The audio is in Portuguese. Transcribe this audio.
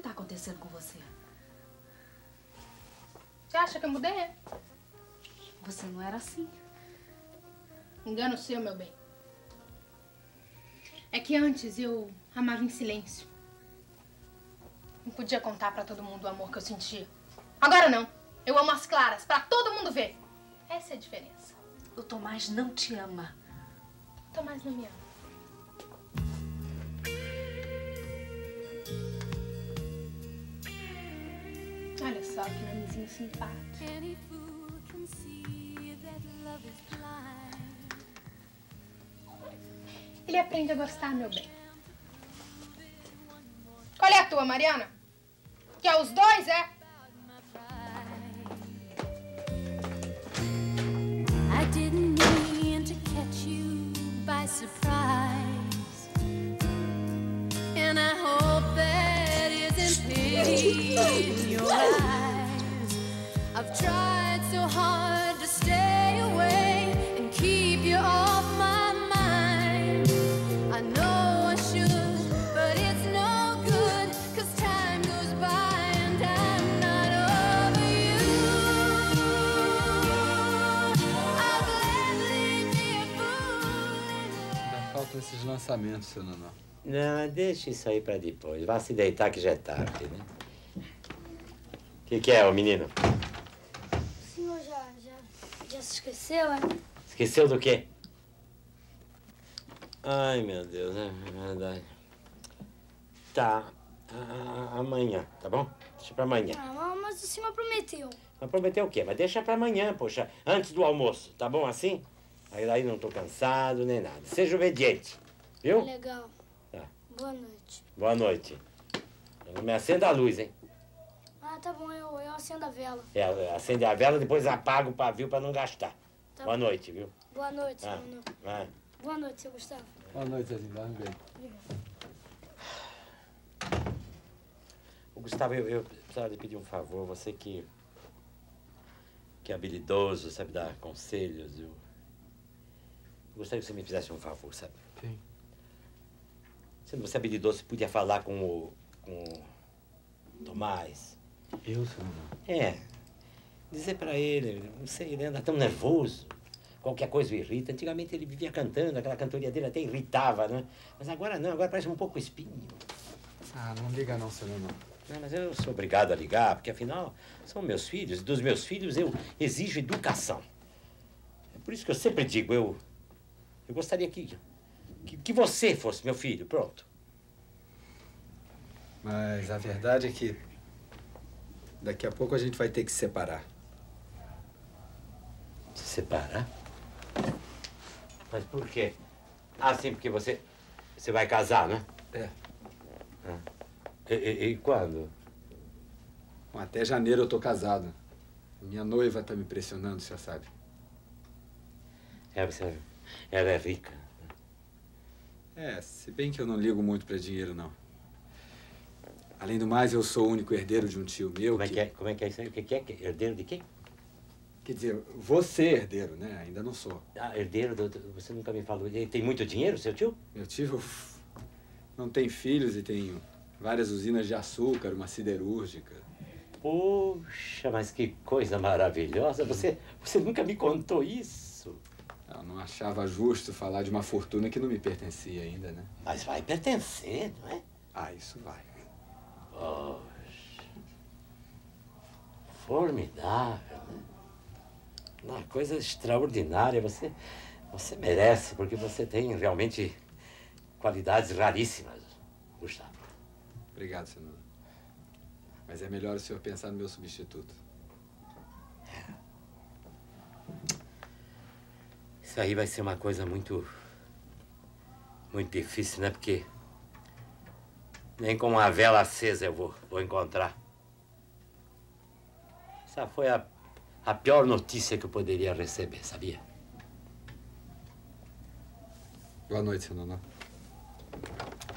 tá acontecendo com você? Você acha que eu mudei? Você não era assim. Engano seu, meu bem. É que antes eu amava em silêncio. Não podia contar pra todo mundo o amor que eu sentia. Agora não. Eu amo as claras, pra todo mundo ver. Essa é a diferença. O Tomás não te ama. O Tomás não me ama. Olha só que nomezinho simpático. Ele aprende a gostar, meu bem. Qual é a tua, Mariana? Quer os dois, é? I didn't mean to catch you by surprise, and I hope that isn't pity in your eyes. I've tried so hard to stay away and keep you off my mind. I know I should, but it's no good, 'cause time goes by and I'm not over you. I'll gladly be a fool. Ainda faltam esses lançamentos, seu Nonô. Não, deixa isso aí pra depois. Vá se deitar que já é tarde, né? O que é, ô menino? O senhor já se esqueceu, é? Esqueceu do quê? Ai, meu Deus, é verdade. Tá, amanhã, tá bom? Deixa pra amanhã. Ah, mas o senhor prometeu. Mas prometeu o quê? Mas deixa pra amanhã, poxa, antes do almoço, tá bom assim? Aí daí não tô cansado nem nada. Seja obediente, viu? Legal. Tá. Boa noite. Boa noite. Não me acenda a luz, hein? Ah, tá bom, eu acendo a vela. É, acende a vela, depois apaga o pavio pra não gastar. Tá Boa bom. noite, viu? Boa noite, Ah, seu Nonô. vai. Boa noite, seu Gustavo. Boa noite, Zezinho. Vai bem. Ô, Gustavo, eu precisava lhe pedir um favor. Você que é habilidoso, sabe dar conselhos. Eu gostaria que você me fizesse um favor, sabe? Sim. Sendo você habilidoso, você podia falar com o Tomás. Eu, seu Nonô? É. Dizer pra ele, não sei, ele anda tão nervoso. Qualquer coisa o irrita. Antigamente ele vivia cantando, aquela cantoria dele até irritava, né? Mas agora não, agora parece um pouco espinho. Ah, não liga não, seu Nonô. Não, mas eu sou obrigado a ligar, porque afinal são meus filhos, e dos meus filhos eu exijo educação. É por isso que eu sempre digo, eu gostaria que você fosse meu filho, pronto. Mas a verdade é que daqui a pouco a gente vai ter que se separar. Se separar? Mas por quê? Ah, sim, porque você vai casar, né? É. Ah. E quando? Bom, até janeiro eu tô casado. Minha noiva tá me pressionando, o senhor sabe. Ela é rica. É, se bem que eu não ligo muito pra dinheiro, não. Além do mais, eu sou o único herdeiro de um tio meu. Como é que é isso aí? O que é? Herdeiro de quem? Quer dizer, vou ser herdeiro, né? Ainda não sou. Ah, herdeiro, você nunca me falou. Ele tem muito dinheiro, seu tio? Meu tio não tem filhos e tem várias usinas de açúcar, uma siderúrgica. Puxa, mas que coisa maravilhosa. Você nunca me contou isso. Eu não achava justo falar de uma fortuna que não me pertencia ainda, né? Mas vai pertencer, não é? Ah, isso vai. Poxa. Formidável, né? Uma coisa extraordinária. Você merece, porque você tem realmente qualidades raríssimas, Gustavo. Obrigado, senhor. Mas é melhor o senhor pensar no meu substituto. Isso aí vai ser uma coisa muito difícil, né? Porque nem com uma vela acesa eu vou encontrar. Essa foi a pior notícia que eu poderia receber, sabia? Boa noite, seu Nonô.